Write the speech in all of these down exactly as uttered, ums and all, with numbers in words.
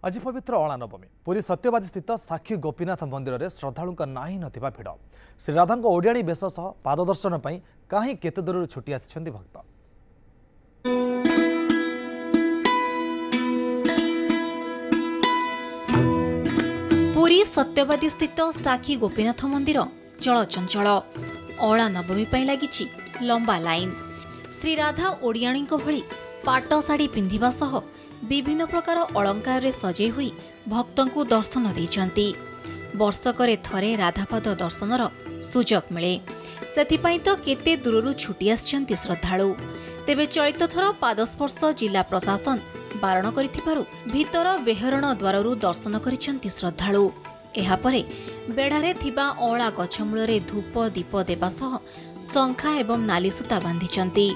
आज पवित्र अला नवमी पुरी सत्यवादी स्थित साक्षी गोपीनाथ मंदिर में श्रद्धालुं नाही नथिबा भिड़ श्रीराधा ओडियाणी बेश सह पाददर्शन पर कहीं केते दूर छुटी आसिछन्ति भक्त। पुरी सत्यवादी स्थित साक्षी गोपीनाथ मंदिर चलचंचल अला नवमी पर लगी लंबा लाइन। श्रीराधा ओडियाणी भली पाट शाढ़ी पिंधिबा सह विभिन्न प्रकार अलंकार रे सजे हुई भक्तों को दर्शन देइचंती। वर्षकरे थरे राधापाद दर्शनर सुजोग मिले सेथिपाई तो केते दूररू छुटी आछंती श्रद्धालु। तेबे चलित थर पादस्पर्श जिला प्रशासन बारण करिथिबारु भीतर बेहरण द्वाररू दर्शन करिसंती श्रद्धालु। एहा परे बेढ़ारे थिबा अला गछमूल रे धूप दीप देबा सह शंखा एवं नाली सूता बांधिचंती।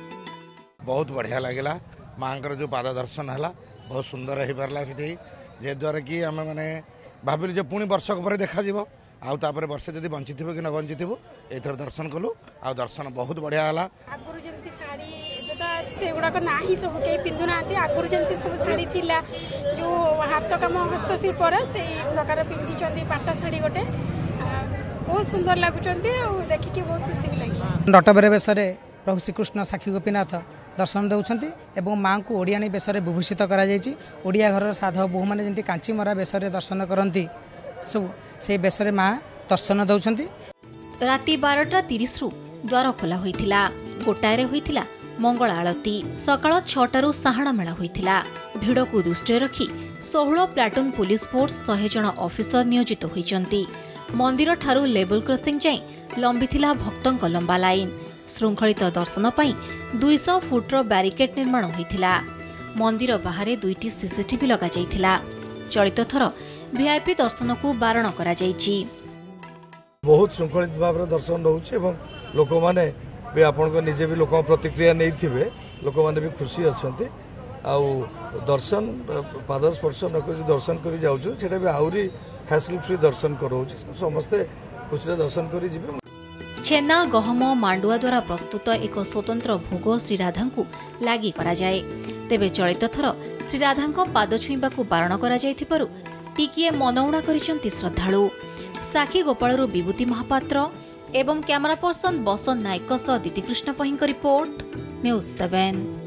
बहुत बढ़िया लगला मांकर जो पाद दर्शन है बहुत सुंदर हो पारा से द्वारा कि आम मैंने भाविलु जो पुणी वर्षक पर देखा आउे वर्षे जब बंची थी कि न बंची थी एथर दर्शन कलु आ दर्शन बहुत बढ़िया है। आगुरी जमती साड़ी से गुड़ाक ना सब कई पिंधु ना आगुरी जमती सब साड़ी थिला जो हाथ काम हस्तशिल्प से प्रकार पिंधि पाट शाढ़ी गोटे बहुत सुंदर लगुच देखिए बहुत खुशी लगे। नटबरे बेश प्रभु श्रीकृष्ण साक्षी गोपीनाथ दर्शन दौरान एवं माँ को ओडियाणी बेश विभूषित करा घर साधव बोहू मैंने जमी कांची मरा बेश दर्शन करती सब से बेश माँ दर्शन दौरान। राति बारटा तीस रु द्वार खोला होइथिला। गोटाए होइथिला मंगल आलती। सकाळ छटारू साहाणा मेला होइथिला। भिड़ को दृष्टि रखी सोलह प्लाटून पुलिस फोर्स सौ जन ऑफिसर नियोजित होइचंती। मंदिर ठारू लेवल क्रॉसिंग जाई लंबिथिला भक्तों लंबा लाइन। श्रृंखलित दर्शन पाई दो सौ फुट्र ब्यारिकेड निर्माण होइथिला। मंदिर बाहर दुईटी सीसीटीवी लगा जाइथिला। चलित थर वीआईपी दर्शन को बारण करा जाइछि। बहुत श्रृंखलित भाव में दर्शन रोचे लोक मैंने भी आपण निजे भी लोक प्रतिक्रिया नहीं थे लोक मैंने भी खुशी अच्छा आउ दर्शन पाद स्पर्श नक दर्शन कर जाऊँ से आहरी हैसल फ्री दर्शन कराऊँ समस्ते खुशी दर्शन कर जी। छेना गहम मांडुआ द्वारा प्रस्तुत एक स्वतंत्र भोग श्रीराधा को लागी करा जाए। तेबे चलित थर श्रीराधा पाद छुईबा को बारण करा जाइथिबारु टिकिए मनउणा करिसंती श्रद्धालु। साक्षी गोपालरू विभूति महापात्र एवं कैमरा पर्सन बसंत नायक सह दीतिकृष्ण पहींक रिपोर्ट न्यूज सेवन।